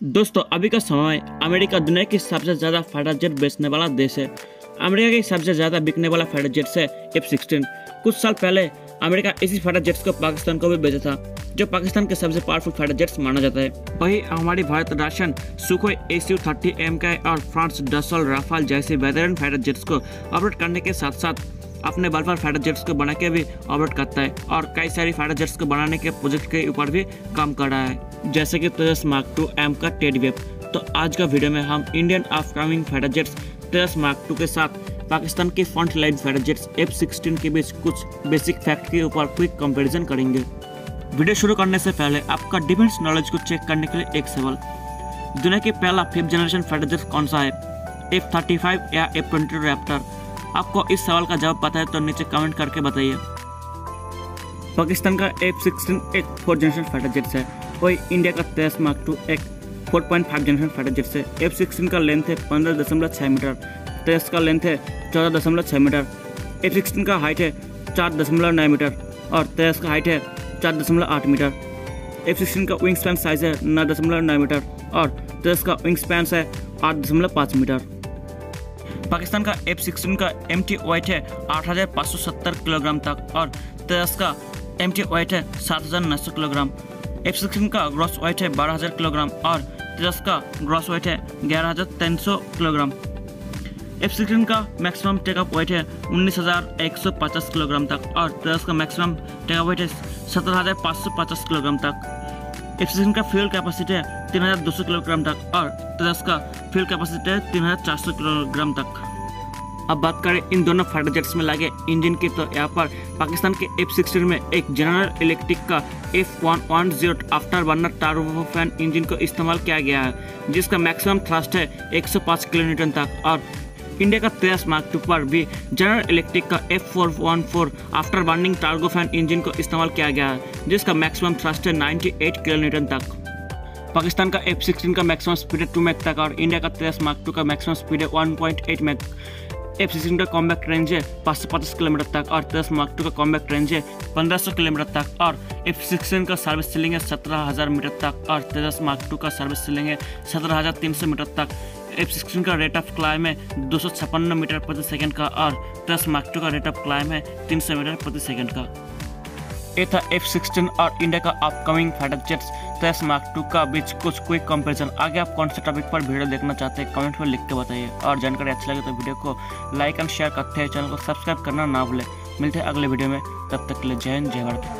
दोस्तों अभी का समय अमेरिका दुनिया की सबसे ज़्यादा फाइटर जेट बेचने वाला देश है। अमेरिका की सबसे ज़्यादा बिकने वाला फाइटर जेट्स है F-16। कुछ साल पहले अमेरिका इसी फाइटर जेट्स को पाकिस्तान को भी बेचा था, जो पाकिस्तान के सबसे पावरफुल फाइटर जेट्स माना जाता है। वही हमारी Bharat Russian Sukhoi Su-30 MK और फ्रांस डसॉल्ट राफाल जैसे बेहतरीन फाइटर जेट्स को ऑपरेट करने के साथ साथ अपने बल पर फाइटर जेट्स को बना के भी ऑपरेट करता है और कई सारी फाइटर जेट्स को बनाने के प्रोजेक्ट के ऊपर भी काम कर रहा है, जैसे कि तेजस मार्क 2 M का टेडी वेव। तो आज का वीडियो में हम Indian upcoming fighter jets Tejas mark 2 के साथ पाकिस्तान की front line fighter jets F-16 के बीच कुछ बेसिक फैक्ट के ऊपर क्विक कंपैरिजन करेंगे। वीडियो शुरू करने से पहले आपका डिफेंस नॉलेज को चेक करने के लिए एक सवाल, दुनिया की पहला 5th जनरेशन फाइटर जेट कौन सा है, F-35 या F-22 रैप्टर? आपको इस सवाल का जवाब पता है तो नीचे कमेंट करके बताइए। पाकिस्तान का F-16 एक 4th जनरेशन फाइटर जेट्स है, वही इंडिया का तेजस मार्क 2 एक 4.5 जनरेशन फाइटर जेट्स है। F-16 का लेंथ है 15.6 मीटर, तेजस का लेंथ है 14.6 मीटर। F-16 का हाइट है 4.9 मीटर और तेजस का हाइट है 4.8 मीटर। F-16 का विंग स्पैन साइज है 9.9 मीटर और तेजस का विंग स्पैन है 8.5 मीटर। पाकिस्तान का F-16 का MT वेट है 8,570 किलोग्राम तक और तेजस का MT वेट है 7,900 किलोग्राम। F-16 का ग्रॉस वेट है 12,000 किलोग्राम और तेजस का ग्रॉस वेट है 11,300 किलोग्राम। F-16 का मैक्सिमम टेकअप वेट है 19,150 किलोग्राम तक और तेजस का मैक्सिमम टेकअप वेट है 17,550 किलोग्राम तक। F-16 का फ्यूल कैपेसिटी है 3,200 किलोग्राम तक और तेजस का फ्यूल कैपेसिटी है 3,400 किलोग्राम तक। अब बात करें इन दोनों फाइटर जेट्स में लगे इंजन की, तो यहाँ पर पाकिस्तान के F-16 में एक जनरल इलेक्ट्रिक का F110 after burner turbofan engine को इस्तेमाल किया गया है, जिसका मैक्सिमम थ्रस्ट है 105 किलोन्यूटन तक। और इंडिया का तेजस मार्क 2 पर भी जनरल इलेक्ट्रिक का F414 after burning turbofan engine को इस्तेमाल किया गया है, जिसका मैक्सिमम थ्रस्ट है 98 किलोन्यूटन तक। पाकिस्तान का F-16 का मैक्सिमम स्पीड है 2 मैक तक और इंडिया का तेजस मार्क 2 का मैक्सिमम स्पीड है 1.8 मैक। F-16 का कॉम्बैक्ट रेंज है 550 किलोमीटर तक और तेजस मार्क 2 का कॉम्बैक्ट रेंज है 1500 किलोमीटर तक। और F-16 का सर्विस सीलिंग है 17,000 मीटर तक और तेजस मार्क 2 का सर्विस सीलिंग है 17,300 मीटर तक। F-16 का रेट ऑफ क्लाइम है 256 मीटर प्रति सेकंड का और तेजस मार्क 2 का रेट ऑफ क्लाइम है 300 मीटर प्रति सेकंड का। ये था F-16 और इंडिया का upcoming fighter jets Tejas mark 2 का बीच कुछ क्विक कंपैरिजन। आगे आप कौन से टॉपिक पर वीडियो देखना चाहते हैं कमेंट में लिख के बताइए और जानकारी अच्छी लगे तो वीडियो को लाइक एंड शेयर करते हैं, चैनल को सब्सक्राइब करना ना भूलें। मिलते हैं अगले वीडियो में, तब तक के लिए जय हिंद जय भारत।